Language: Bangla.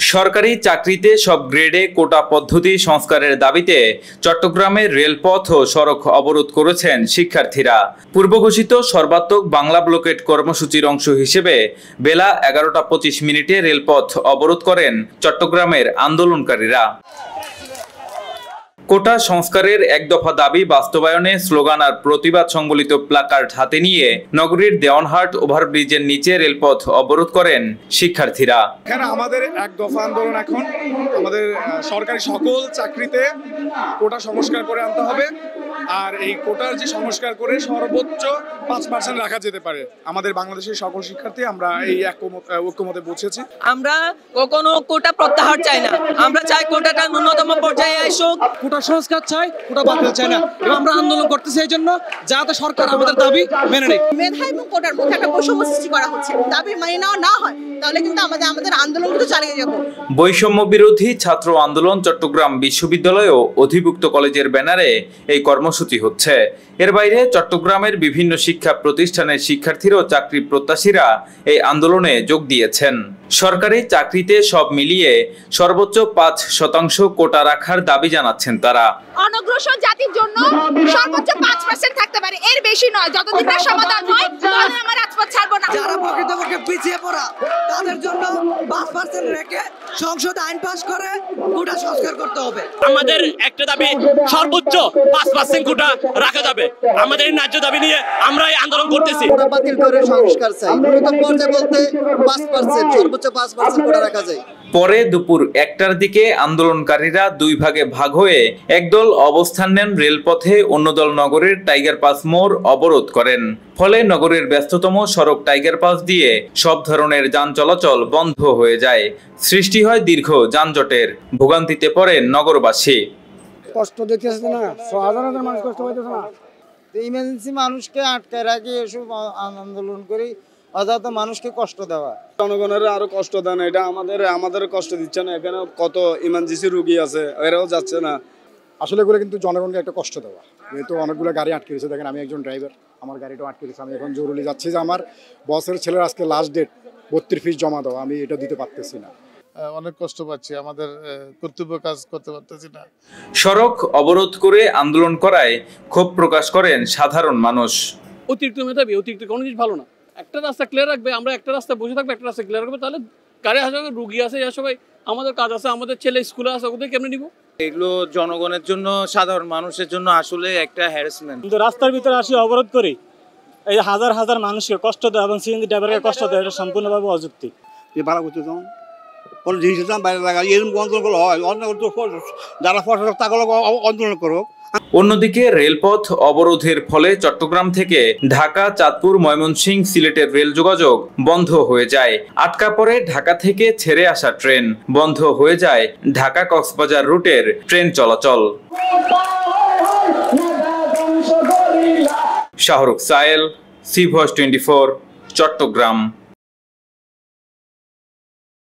সরকারি চাকরিতে সব গ্রেডে কোটা পদ্ধতি সংস্কারের দাবিতে চট্টগ্রামের রেলপথ ও সড়ক অবরোধ করেছেন শিক্ষার্থীরা। পূর্ব ঘোষিত সর্বাত্মক বাংলা ব্লকেট কর্মসূচির অংশ হিসেবে বেলা 11টা 25 রেলপথ অবরোধ করেন চট্টগ্রামের আন্দোলনকারীরা। কোটা সংস্কারের এক দফা দাবি বাস্তবায়নে স্লোগান আর প্রতিবাদ সংবলিত প্লাকার্ড হাতে নিয়ে নগরীর দেওয়ানহাট ওভারব্রিজের নিচে রেলপথ অবরোধ করেন শিক্ষার্থীরা। এখানে আমাদের এক দফা আন্দোলন, এখন আমাদের সরকারি সকল চাকরিতে কোটা সংস্কার করে আনতে হবে, আর এই কোটার যে সংস্কার করে সর্বোচ্চ 5% রাখা যেতে পারে। আমাদের বাংলাদেশের সকল শিক্ষার্থী আমরা এই ঐক্যমতে পৌঁছেছি। আমরা কখনো কোটা প্রত্যাহার চাই না, আমরা চাই কোটাটা ন্যূনতম পর্যায়ে আসুক। কোটা সংস্কার চাই, কোটা বাতিল চাই না, এবং আমরা আন্দোলন করতেছি এই জন্য যাতে সরকার আমাদের দাবি মেনে নেয়। মেধা এবং কোটার মধ্যে একটা বৈষম্য সৃষ্টি করা হচ্ছে, দাবি মেনে নেওয়া না হয় তাহলে কিন্তু আমাদের আন্দোলন কিন্তু চালিয়ে যাব। বৈষম্য বিরোধী ছাত্র আন্দোলন চট্টগ্রাম বিশ্ববিদ্যালয় ও অধিভুক্ত কলেজের ব্যানারে এই কর্মসূচি হচ্ছে। এর বাইরে চট্টগ্রামের বিভিন্ন শিক্ষা প্রতিষ্ঠানের শিক্ষার্থীরা ও চাকরি প্রত্যাশীরা এই আন্দোলনে যোগ দিয়েছেন। সরকারি চাকরিতে সব মিলিয়ে সর্বোচ্চ 5% কোটা রাখার দাবি জানাচ্ছেন তারা। অনগ্রসর জাতির জন্য সর্বোচ্চ 5% থাকতে পারে, এর বেশি নয়। যতদিন না সমাধান হয় ততদিন আমরা রাজপথ ছাড়বো না। যারা প্রকৃতপক্ষে পিছিয়ে পড়া তাদের জন্য 5% রেখে সংসদ আইন পাস করে কোটা সংস্কার করতে হবে। আমাদের একটা দাবি সর্বোচ্চ 5% কোটা রাখা যাবে। আমাদের ন্যায্য দাবি নিয়ে আমরা এই আন্দোলন করতেছি। কোটা বাতিল করে সংস্কার চাই, ন্যূনতম পর্যায়ে বলতে 5%, সর্বোচ্চ 5% কোটা রাখা যায়। পরে দুপুর 1টার দিকে আন্দোলনকারীরা দুই ভাগে ভাগ হয়ে একদল অবস্থান নেন রেলপথে, অন্য দল নগরের টাইগার পাস মোড় অবরোধ করেন। ফলে নগরের ব্যস্ততম সড়ক টাইগার পাস দিয়ে সব ধরনের যান চলাচল বন্ধ হয়ে যায়। সৃষ্টি হয় দীর্ঘ যানজটের, ভোগান্তিতে পড়েন নগরবাসী। কষ্ট দেখতেছে না, 6,000 মানুষ কষ্ট পাইতেছে না। ইমার্জেন্সি মানুষকে আটকায় রাখি এসব আন্দোলন করি, অযথা মানুষকে কষ্ট দেওয়া। জনগণের আরো কষ্ট দেন, এটা আমাদের কষ্ট দিচ্ছে না। এখানে কত ইমার্জেন্সি রোগী আছে, এরাও যাচ্ছে না। আসলে এগুলো কিন্তু জনগণকে একটা কষ্ট দেওয়া। যেহেতু অনেকগুলো গাড়ি আটকে গেছে, দেখেন আমি একজন ড্রাইভার, আমার গাড়িটাও আটকে গেছে। আমি এখন জরুরি যাচ্ছি যে আমার বসের ছেলের আজকে লাস্ট ডেট, 32 ফিস জমা দেওয়া, আমি এটা দিতে পারতেছি না। অনেক কষ্ট পাচ্ছি, আমাদের কর্তব্য কাজ করতে পারতেছি না। সড়ক অবরোধ করে আন্দোলন করায় ক্ষোভ প্রকাশ করেন সাধারণ মানুষ। অতিরিক্ত মেধাবী, অতিরিক্ত কোনো জিনিস ভালো না। একটা রাস্তা ক্লিয়ার রাখবে, আমরা একটা রাস্তা বসে থাকবো, একটা রাস্তা ক্লিয়ার রাখবে, তাহলে গাড়ি আসবে, রুগী আছে, সবাই আমাদের কাজ আছে, আমাদের ছেলে স্কুলে আছে, ওদের কেমনে নিব? এগুলো জনগণের জন্য, সাধারণ মানুষের জন্য আসলে একটা হ্যারাসমেন্ট। কিন্তু রাস্তার ভিতরে আসি অবরোধ করি, এই হাজার হাজার মানুষকে কষ্ট দেয় এবং সিএনজি ড্রাইভারকে কষ্ট দেয়, এটা সম্পূর্ণভাবে অযৌক্তিক। ভাড়া করতে চান কোনো জিনিসের দাম বাইরে লাগা, এরকম আন্দোলন করলে হয়, যারা ফসল তাগুলো আন্দোলন করো। অন্যদিকে রেলপথ অবরোধের ফলে চট্টগ্রাম থেকে ঢাকা, চাঁদপুর, ময়মনসিংহ, সিলেটের রেল যোগাযোগ বন্ধ হয়ে যায়। আটকা পড়ে ঢাকা থেকে ছেড়ে আসা ট্রেন, বন্ধ হয়ে যায় ঢাকা কক্সবাজার রুটের ট্রেন চলাচল। Shahrukh Sayel, C voice 24, Chittagong.